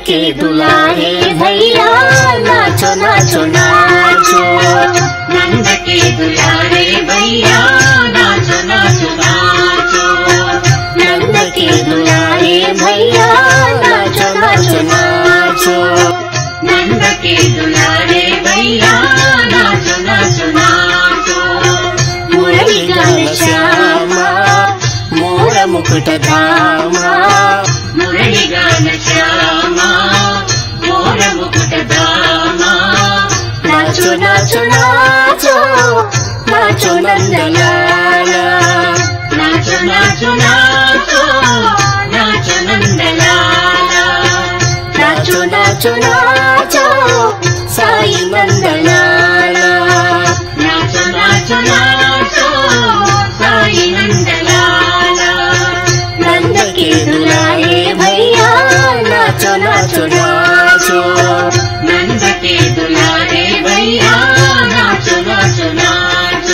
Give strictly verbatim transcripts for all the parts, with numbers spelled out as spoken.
के दुलारे भैया नाचो नाचो नाचो। नंद के दुलारे भैया नाचो नाचो नाचो। नंद के दुलारे भैया नाचो नाचो नाचो। नंद के दुलारे भैया नाचो नाचो नाचो। मुरली गान श्यामा मोर मुकुट धामा। मुरली गान श्यामा मोर मुकुट धामा। नाचो नाचो नाचो नाचो नंदलाला। नाचो नाचो नाचो नाचो नंदलाला। नाचो नाचो नाचो साई नंदलाला। नाचो नाचो नाचो साई नंदलाला। नंद के दुलारे भैया नाचो नाचो नाचो। नंद के दुलारे भैया नाचो नाचो नाचो।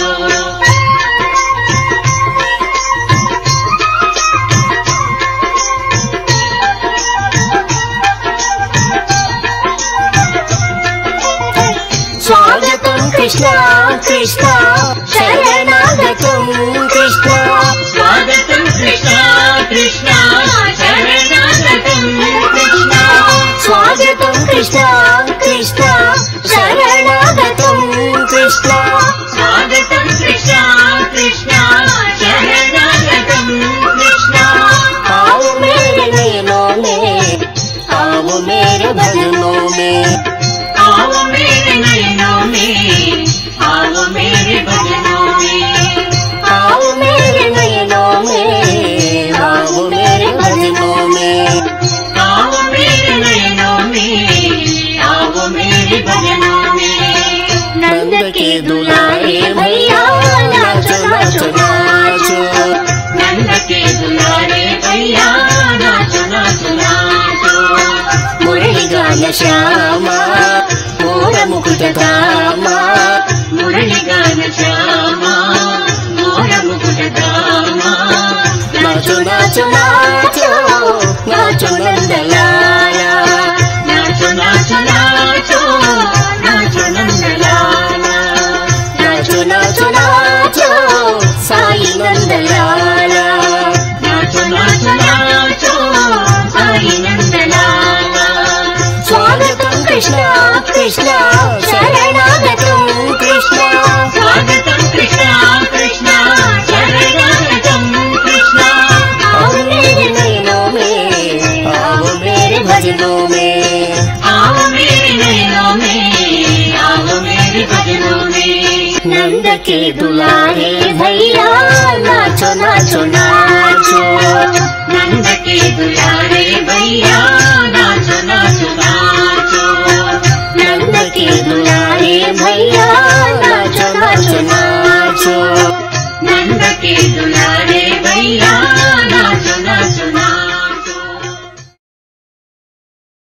स्वागतं कृष्ण कृष्ण शरणागतं कृष्ण। स्वागतं कृष्ण कृष्ण शरणागतं कृष्ण। स्वागतं कृष्ण कृष्ण शरणागतं कृष्ण। स्वागतं कृष्ण कृष्ण शरणागतं कृष्ण। आओ मेरे नयनों में आओ मेरे भजनों में। आओ मेरे नयनों में आओ मेरे भजनों में। आओ मेरे नयनों में आओ मेरे भजनों में। आओ मेरे नयनों में आओ मेरे भजनों में। नंद के दुलारे भैया नाचो नाचो नाचो। नंद के दुलारे भैया नाचो नाचो नाचो। मुरली गान श्यामा मोर मुकुट धामा। मुरली गान श्यामा मोर मुकुट धामा। नाचो नाचो नाचो नाचो नंदलाला। नाचो नाचो नाचो नाचो नंदलाला। नाचो नाचो नाचो साई नंदलाला। नाचो नाचो नाचो साई नंदलाला। स्वागतं कृष्ण कृष्ण शरणागतं कृष्ण। स्वागतं कृष्ण कृष्ण शरणागतं कृष्ण। आओ मेरे नयनों में आओ मेरे भजनों में। आओ मेरे नयनों में आओ मेरे भजनों में। नंद के दुलारे भैया नाचो नाचो नाचो। नंद के दुलारे भैया